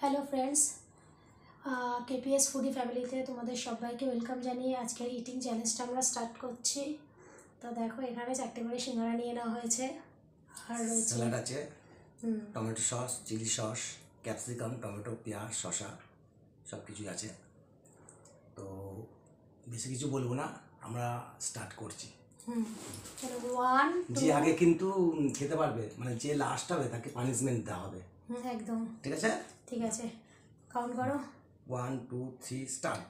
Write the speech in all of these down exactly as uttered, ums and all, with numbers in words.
Hello friends, KPS foodie ফ্যামিলিতে তোমাদের সবাইকে ওয়েলকাম জানিয়ে আজকের ইটিং চ্যালেঞ্জটা আমরা স্টার্ট করছি। তো দেখো, এখানে চারটে করে সিঙ্গারা নিয়ে নেওয়া হয়েছে, আর রয়েছে স্যালাড আছে, tomato sauce, chilli sauce, capsicum, tomato, পেঁয়াজ, শসা সব কিছুই আছে। তো বেশি কিছু বলবো না, আমরা স্টার্ট করছি। হুম চলো, ওয়ান যে আগে কিন্তু খেতে পারবে, মানে যে লাস্ট হবে তাকে পানিশমেন্ট দেওয়া হবে। হুম একদম ঠিক আছে? ঠিক আছে, কাউন্ট করো। One two three start.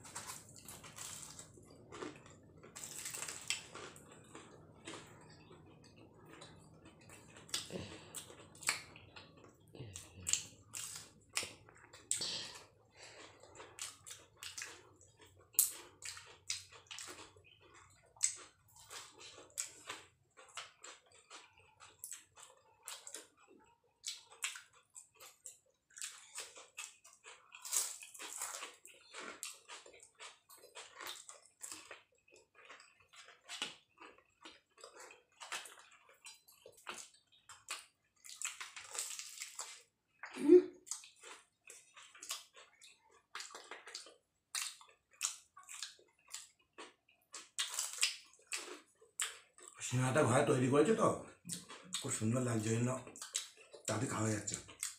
সিঙ্গাড়াটা ঘরে তৈরি করেছে তো খুব সুন্দর লাগছে, জন্য তাতে খাওয়া যাচ্ছে।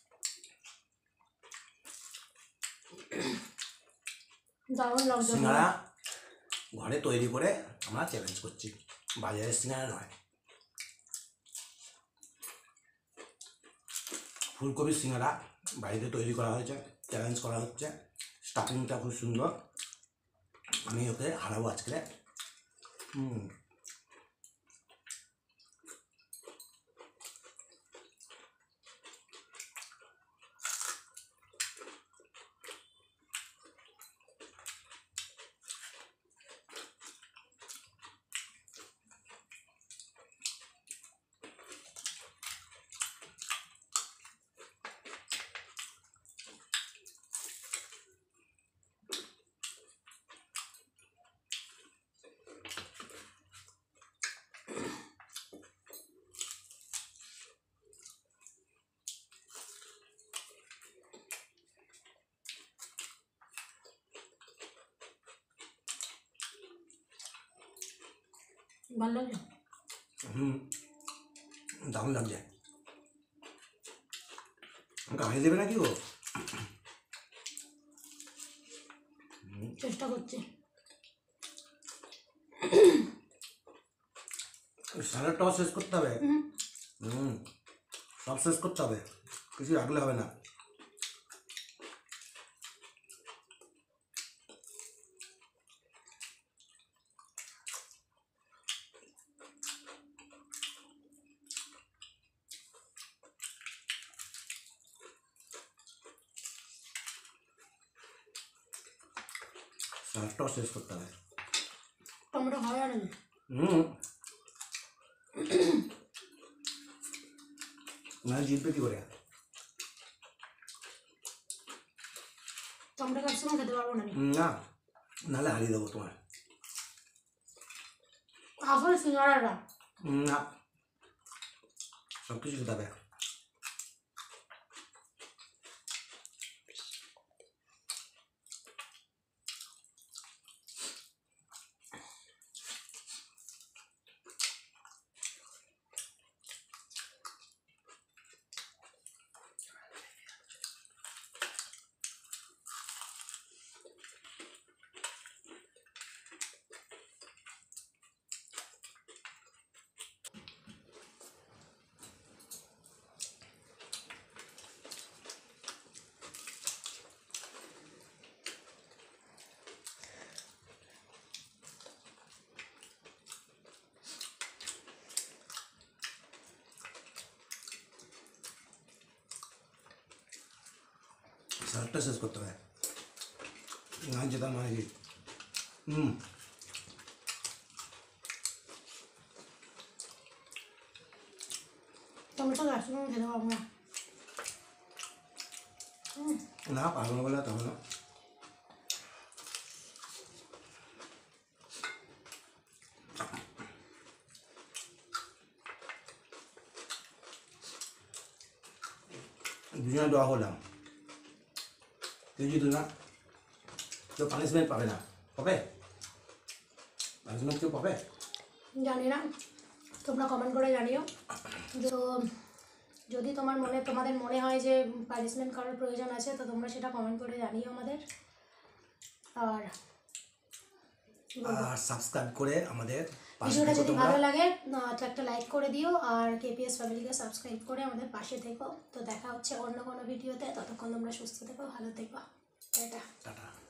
দারুণ লাগছে। সিঙ্গাড়া ঘরে তৈরি করে আমরা চ্যালেঞ্জ করছি, বাজারের সিঙ্গাড়া নয়। ফুলকপির সিঙ্গাড়া বাড়িতে তৈরি করা হয়েছে, চ্যালেঞ্জ করা হচ্ছে। স্টাফিংটা খুব সুন্দর, আমি ওকে হারাবো আজকে। হুম ভালো লাগলো। হুম দারুণ লাগছে। আমাকে হারিয়ে দেবে নাকি ও? চেষ্টা করছি। স্যালাডটাও শেষ করতে হবে। হুম সব শেষ করতে হবে, কিছু রাখলে হবে না। স্যালাডটাও শেষ করতে হবে। টমেটো খাওয়া যাবে না। হুম না জিতবে কি করে? টমেটো ক্যাপসিকাম খেতে পারবো না। না নাহলে হারিয়ে দেবো তোমার। আসলে সিঙ্গারাটা না সব কিছু খেতে হবে। স্যালাডটা শেষ করতে হবে, না যেতাম মানে কি। হুম টমেটো ক্যাপসিকাম খেতে পারবো না। না পারবো বলে তবে না। দুজনে দোয়া করলাম। কেউ যদি না কেউ পানিশমেন্ট পাবে না, পাবে পানিশমেন্ট কেউ পাবে জানি না, তোমরা কমেন্ট করে জানিও। তো যদি তোমার মনে তোমাদের মনে হয় যে পানিশমেন্ট করার প্রয়োজন আছে, তো তোমরা সেটা কমেন্ট করে জানিও আমাদের। আর আর সাবস্ক্রাইব করে আমাদের পাশে ভিডিওটা থেকো যদি তোমরা। ভালো লাগে তো একটা লাইক করে দিও, আর কেপিএস ফ্যামিলিকে সাবস্ক্রাইব করে আমাদের পাশে থেকো। তো দেখা হচ্ছে অন্য কোনো ভিডিওতে, ততক্ষণ তোমরা সুস্থ থেকো, ভালো থেকো, টাটা। টাটা।